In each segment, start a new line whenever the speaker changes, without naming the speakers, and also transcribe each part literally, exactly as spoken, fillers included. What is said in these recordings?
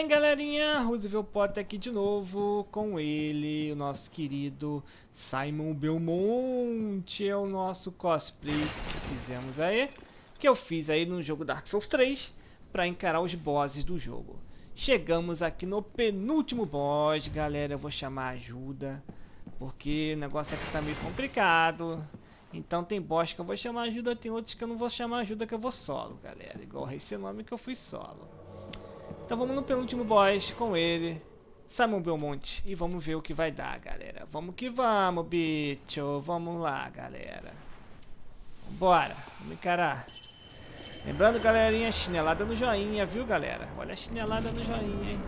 bem, galerinha? Roosevelt Potter aqui de novo com ele, o nosso querido Simon Belmont. É o nosso cosplay que fizemos aí, que eu fiz aí no jogo Dark Souls três para encarar os bosses do jogo. Chegamos aqui no penúltimo boss, galera. Eu vou chamar ajuda porque o negócio aqui tá meio complicado. Então tem boss que eu vou chamar ajuda, tem outros que eu não vou chamar ajuda, que eu vou solo, galera. Igual esse nome que eu fui solo. Então vamos no penúltimo boss com ele, Simon Belmont, e vamos ver o que vai dar, galera. Vamos que vamos, bicho. Vamos lá, galera. Bora, vamos encarar. Lembrando, galerinha, chinelada no joinha, viu, galera? Olha a chinelada no joinha, hein?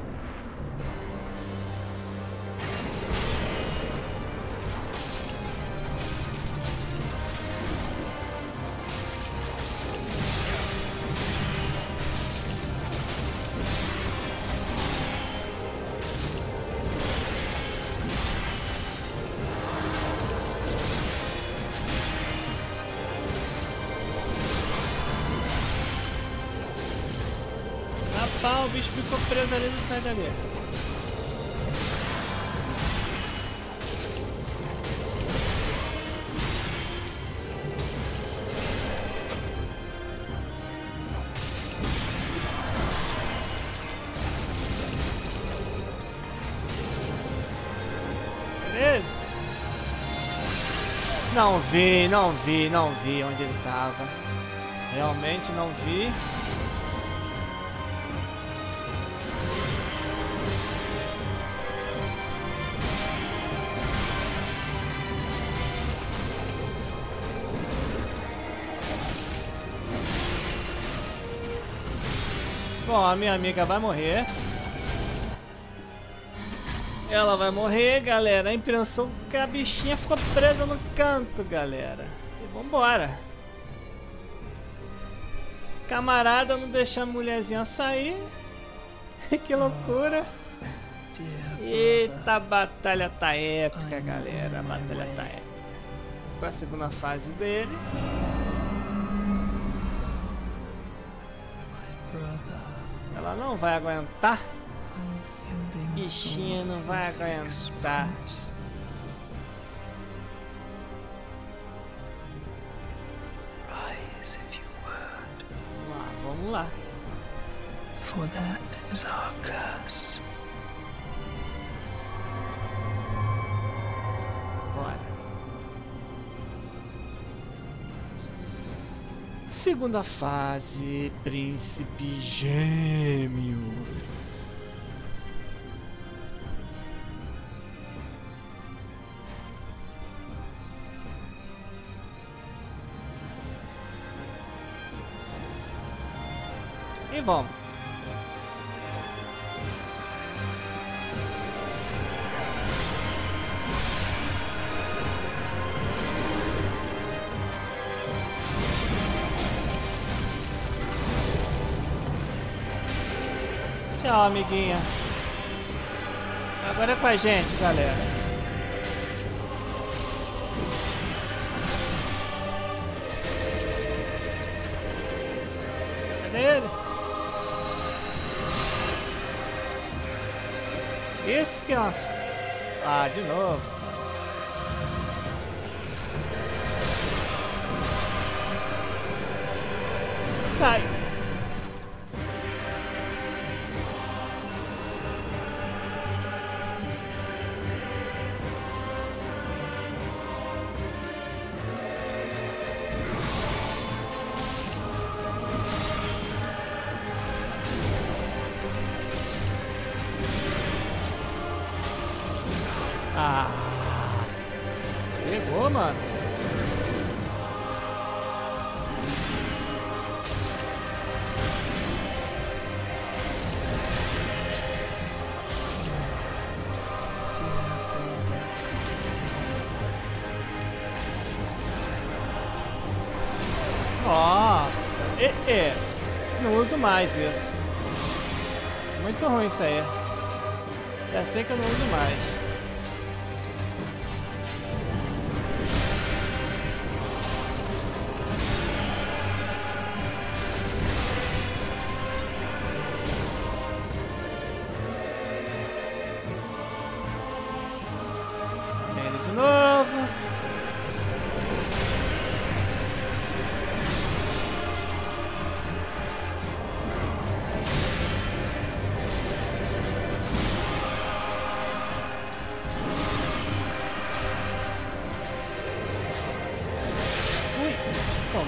O bicho ficou preso ali, não sai dali. Beleza? Não vi, não vi, não vi onde ele tava. Realmente não vi. Bom, a minha amiga vai morrer. Ela vai morrer, galera. A impressão que a bichinha ficou presa no canto, galera. E vambora. Camarada não deixa a mulherzinha sair. Que loucura. Eita, a batalha tá épica, galera. A batalha tá épica. Para a segunda fase dele. Ela não vai aguentar. Bichinha não vai aguentar. Vamos lá, vamos lá.
For that is our curse.
Bora. Segunda fase, Príncipe Gêmeos. E vamos. Tchau, amiguinha. Agora é com a gente, galera. Cadê ele? Isso que é nosso. Ah, de novo. Sai. Ah, pegou, mano. Nossa, e, e, não uso mais isso. Muito ruim isso aí. Já sei que eu não uso mais.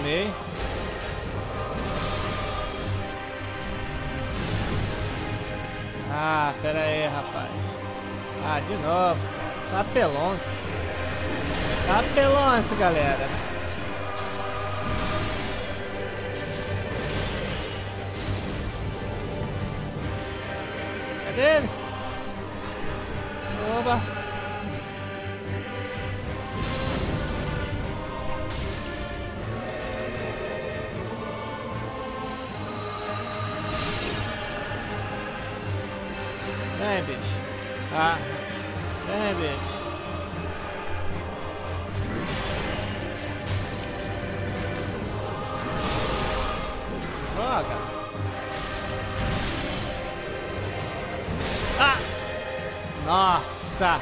tomei. Ah, pera aí, rapaz. Ah, de novo, cara. Tá apelonço. Tá apelonço, galera. Cadê ele? Oba. Vem, bicho. Ah. Vem, bicho. Droga. Ah! Nossa!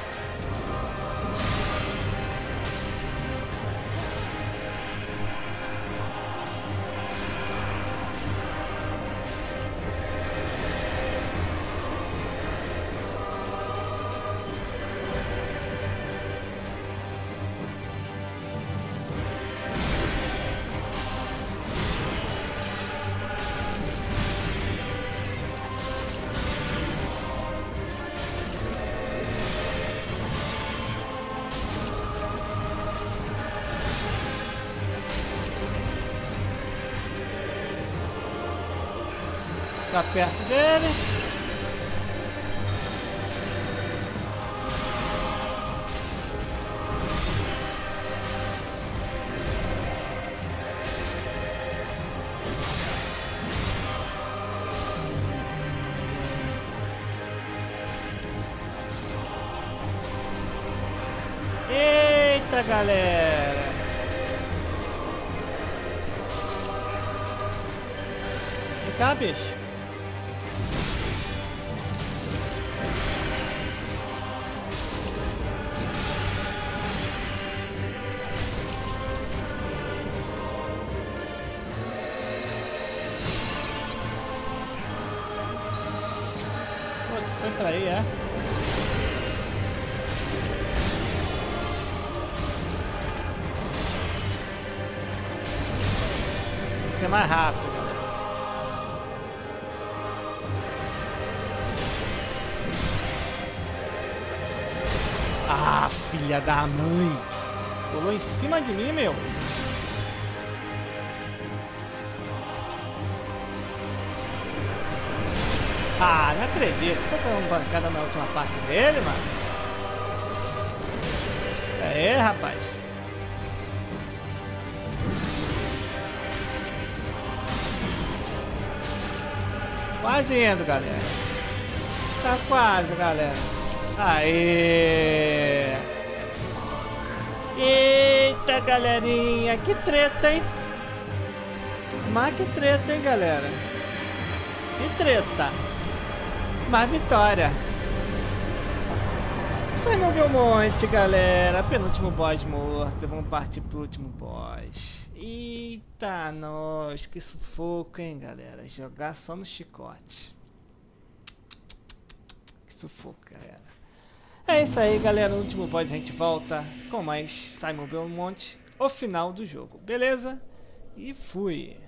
Ficar perto dele. Eita, galera. Vem cá, bicho. Pô, tu foi pra aí, é? Tem que ser mais rápido, galera. Ah, filha da mãe! Pulou em cima de mim, meu! Ah, não acredito. Tô dando bancada na última parte dele, mano. Aê, rapaz. Quase indo, galera. Tá quase, galera. Aê! Eita, galerinha. Que treta, hein? Mas que treta, hein, galera? Que treta. Mas vitória. Simon Belmonte, galera. Penúltimo boss morto. Vamos partir pro último boss. Eita, nós. Que sufoco, hein, galera. Jogar só no chicote. Que sufoco, galera. É isso aí, galera. No último boss a gente volta com mais Simon Belmonte. O final do jogo. Beleza? E fui.